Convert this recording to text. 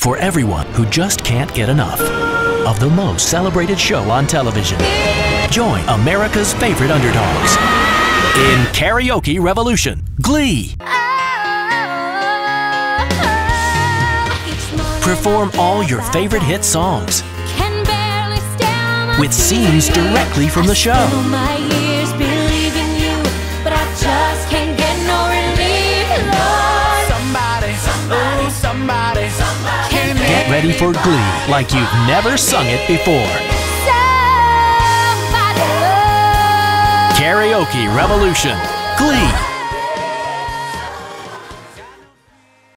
for everyone who just can't get enough of the most celebrated show on television. Join America's favorite underdogs in Karaoke Revolution Glee. Perform all your favorite hit songs with scenes directly from the show. Get ready for Glee like you've never sung it before. Karaoke Revolution Glee.